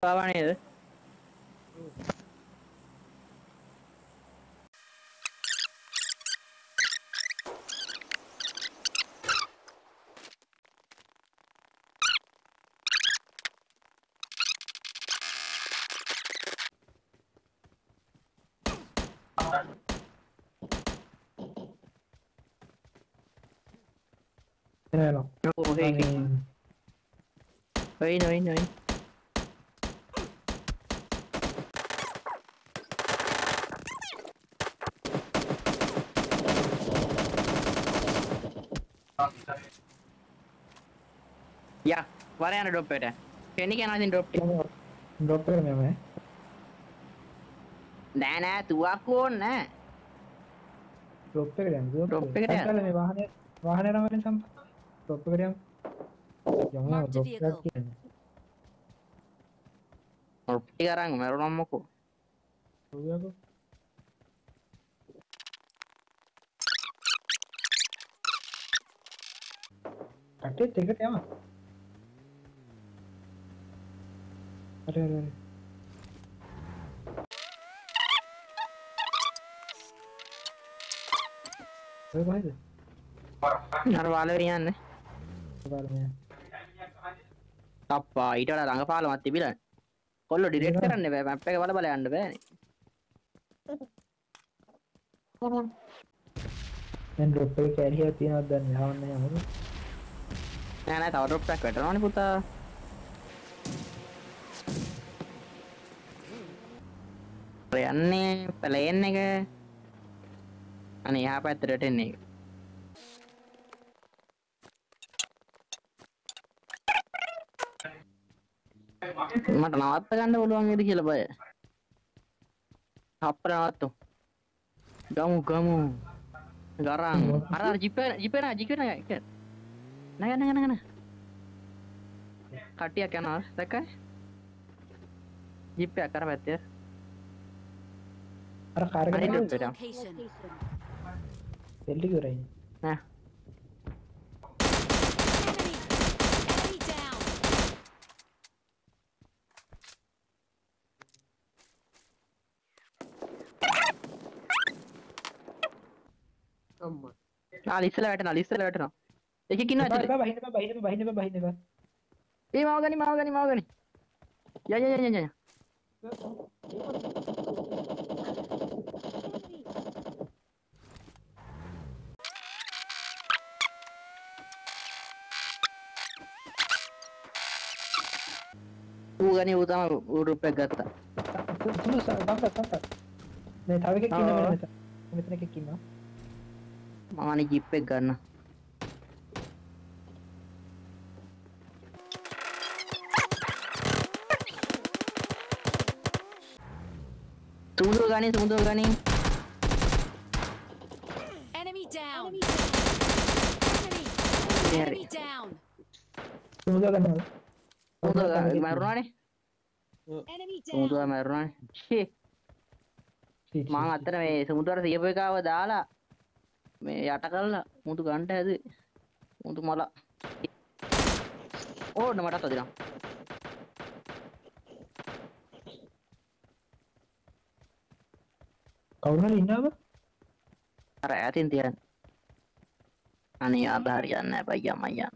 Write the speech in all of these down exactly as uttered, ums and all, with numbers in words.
ආවා නේද? Hello. Oh, hey, hey. Wait, wait, wait. Yeah, what are you drop it? Penny can I drop it? Drop it, man. Nah, nah, tu aku na. Drop it, man. Drop it. Sampai ni wahana, wahana ramai sampai. Drop it, man. Jangan drop it. Drop it sekarang, meron nama ko. Iya ko. Kate tiket ya mah. Ada ada. Apa bahasa? Narwala riyan ne. Narwala. Appa ඊට වඩා ළඟ පාලමක් තිබිලා. කොල්ලෝ delete කරන්න බෑ map එක බල බල යන්න බෑනේ. දැන් ඩ්‍රොප් එක කැරියර් තියනවද දැන් යවන්න යමුද? නෑ නෑ තව ඩ්‍රොප් එකක් වැටෙනවනේ පුතා. යන්නේ ප්ලේන් එක. අනේ එහා පැත්තට එන්නේ එක. මට නවත්ත ගන්න පුළුවන් වේද කියලා බය. අප්පර නවත්තු. ගමු ගමු. ගරන්. අර අර ජිප් එක ජිප් එක ජිප් එක නෑ නෑ නෑ නෑ. කට්ටියක් යනවා දැක්කයි? ජිප් එක කර පැත්තේ. අර කාර් එක දෙල්ලි කරයි. නෑ. අම්මා. ආ ඉස්සලා වැටෙනවා ඉස්සලා වැටෙනවා. එකෙක් ඉන්නවා ඇතුලේ. බා බහින්න බා බහින්න බා බහින්න බා බහින්න බා. ඒ මාව ගනි මාව ගනි මාව ගනි. යා යා යා යා යා. ඌ ගනි ඌ තමයි ඌ රුපියක් ගත්තා. සුළු සම්පත සම්පත. මේ තව එකෙක් ඉන්නවා මෙතන. මෙතන එකෙක් ඉන්නවා. මම අනේ ජිප් එක ගන්න. සුමුදු ගනි සුමුදු ගනි. Enemy down. Enemy down. සුමුදු ගන්නවා. සුමුදු මරුණානේ. Enemy down. සුමුදු මරුණානේ. ෂේ. මම අතන මේ සුමුදුවර තියපු එකව දාලා මේ යට කරලා මුතු ගන්නට හැදුවේ. මුතු මල. ඕන්න මටත් අදිනවා. කවුරු හරි ඉන්නවද? අර ඈතින් තියන්න. අනේ ආද හරියන්නේ නැහැ බයියා මයියා.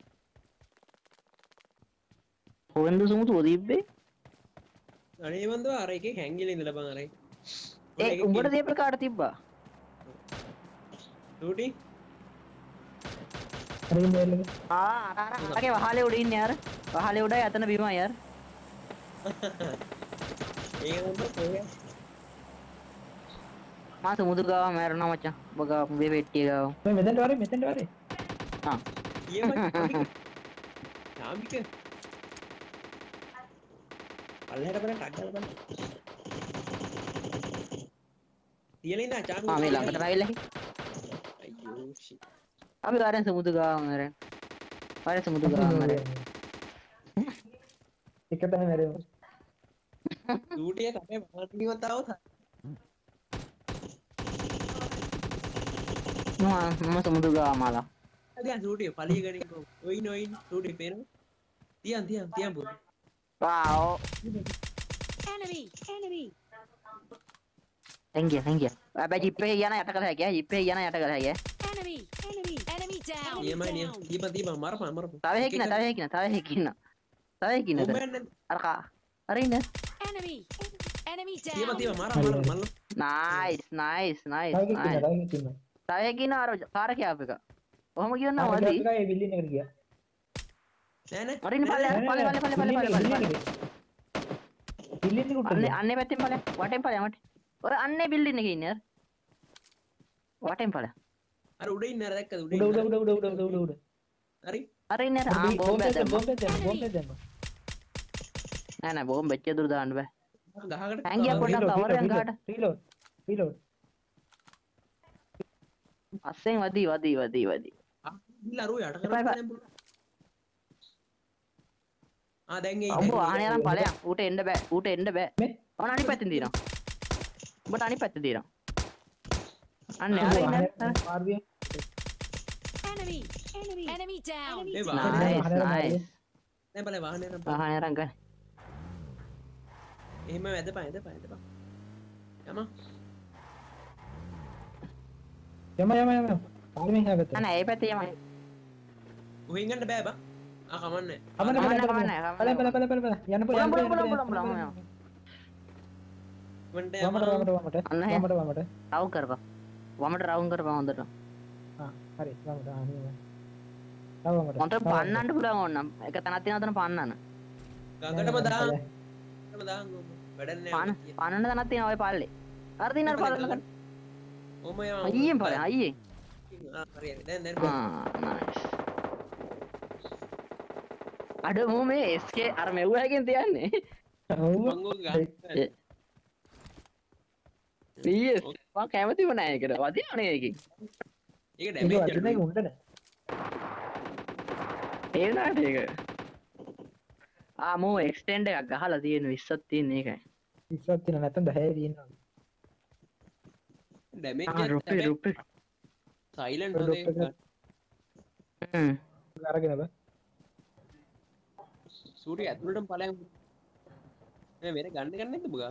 කොහෙන්ද සුමුතු ඔදිබ්බේ? අනේ මන්ද අර එකේ හැංගිලා ඉඳලා බං අරයි. ඒ උඹට දීප කාට තිබ්බා? ඩූටි අර ඉන්නේ ආ අර අර අරගේ වහලේ උඩ ඉන්නේ යාර. වහලේ උඩයි අතන බිමයි යාර. ඒක මොකද කොහේ? මා සමුදු ගාව මැරෙනවා මචං. ඔබ ගාව මේ පෙට්ටිය ගාව. මේ මෙතෙන්ට වරේ මෙතෙන්ට වරේ. හා. ඊයේ නාමික අල්ලහැට බලන්න ටක් ගාලා බලන්න. තියලා ඉඳා චානු. ආ මේ ළඟට ආවිල්ලා හි. අයියෝ ෂිට්. අපි ගාරෙන් සමුදු ගාව මැරෙන්. පාරේ සමුදු ගාව මැරෙන්. එක තැන මැරෙමු. ඩූටිය කටේ වහන්නවත් ආවොත් මම මම සමුදු ගාව මාලා. අදියා ඩූටිය පලිය ගනින්කෝ. ඔයින් ඔයින් ඩූටිය පේනවා. තියන් තියන් තියන් පුතේ. wow Enemy. Enemy. thank you thank you හැබැයි ජිප් එකේ යන යට කළ හැකියි ජිප් එකේ යන යට කළ හැකියි Enemy. Enemy. Enemy down. නියමයි නියම දීපන් දීපන් මරපන් මරපන් තව එකක් ඉන්න තව එකක් ඉන්න තව එකක් ඉන්න තව එකක් ඉන්නද අර කා අර ඉන්න Enemy. Enemy දීපන් down. දීපන් මර මර මල්ල nice nice nice තව nice කෙනෙක් ඉන්නවා තව එකක් ඉන්න අර කාර කෑප් එක කොහොම කියන්න තව වදී කෙනෙක් ඒ බිල්ඩින් එකට ගියා නෑ නෑ අර ඉන්න පල්ලෙ පල්ලෙ පල්ලෙ පල්ලෙ පල්ලෙ පල්ලෙ පල්ලෙ බිල්ඩින් එකට අන්නේ අන්නේ පැත්තෙන් පල්ලෙ වටෙන් පල්ලෙ මට ඔය අන්නේ බිල්ඩින් එකේ ඉන්නේ වටෙන් පල්ලෙ අර උඩ ඉන්න අර දැක්කද උඩ උඩ ඉන්න උඩ උඩ උඩ උඩ උඩ උඩ හරි අර ඉන්නේ අර ආ බෝම්බ දැම්ම බෝම්බ දැම්ම බෝම්බ දැම්ම නෑ නෑ බෝම්බ එච්ච දුර දාන්න බෑ ගහකට හැංගියා පොඩ්ඩක් කවරෙන් ගහට රීලෝඩ් රීලෝඩ් අස්සෙන් වදී වදී වදී වදී ඉල්ල අර යට එපා, එපා. කරලා ආ දැන් ඒ උඹ වාහනේ අරන් ඵලයන් ඌට එන්න බෑ ඌට එන්න බෑ මේ ඔන්න අනිත් පැත්තෙන් දිනවා උඹට අනිත් පැත්තේ දිනවා අන්න අර ඉන්න මාර්ගය Enemy. Enemy. Enemy down. ඒ nice වාහනේ nice දැන් බලන්න වාහනේ නම් වාහනේ අරන් ගන්න එහෙම වැදපන් වැදපන් වැදපන් යම යම යම යම පාරමින් හැබත අනේ ඒ පැත්තේ යමයි උහින් ගන්න බෑ බා ආ කමන්නේ අමන අමන, බල අමන, බල බල බල බල බල යන්න පොළ යන්න පුලම් පොළ පුලම් පුලම් පුලම් පුලම් වන්ට වමට වමට වමට අන්න එහෙ. වමට වමට රවුම් කරපන් වමට රවුම් කරපන් හොඳට ආ හරි වමට ආ නියම තව වමට හොඳට පන්නන්න පුළුවන් ඕනම් එක තැනක් තියෙනවා තන පන්නන්න ගඟටම දාන්න ගඟටම දාන්න වැඩක් පන්න නෑ පන්නන්න තැනක් තියෙනවා ඔය පල්ලේ අර තියෙන අර පල්ලෙන් ඔම යම අයියෙන් පල්ලෙන් අයියෙන් ආ හරි හරි දැන් දැන් ආ nice අඩ මෝ මේ එස්කේ අර මෙව්වකින් තියන්නේ ඔව් මංගෝ ගන්න ඊස් මම කැමතිම නෑ ඒකට වදිනවනේ ඒකෙන් ඒක ඒක ඩැමේජ් වටින එක උණ්ඩ නෑ ඒ නාට ඒක ආ මෝ එක්ස්ටෙන්ඩ් එකක් ගහලා තියෙන විස්සක් තියෙන ඒකයි ඉස්සත් තියෙන නැත්නම් දහය තියෙනවා ඩැමේජ් ආ රුපි රුපි සයිලන්ට් හොදේ හ්ම් අරගෙන බෑ සූටි ඇතුළටම ඵලයන් මේ වෙන ගන්න ගන්න නැද්ද බුගා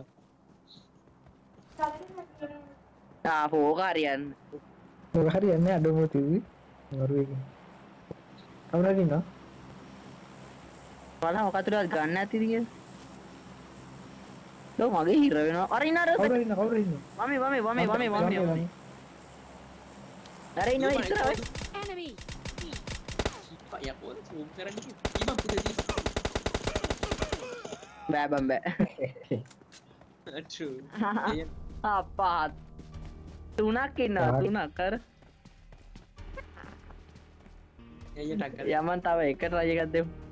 ආ පෝකාරියන් ඔය හරි යන්නේ අඩම තිවි වරුවේකින් කවුරුද ඉන්නවා බලන්න ඔකතරවත් ගන්න ඇතිද කියලා ලෝ මගේ හිර වෙනවා අර ඉන්න අර කවුරුද ඉන්න කවුරුද ඉන්න වමේ වමේ වමේ වමේ වමේ වමේ අර ඉන්න ඔය ඉස්සර ඔය Enemy. යකෝ සූම් කරන්න ඉතින් පුතේ බෑ බම් බෑ true අප්පා තුනක් ඉන්නවා තුනක් කර එය ටක්කර යමන් තව එකට රජ එකක් දෙමු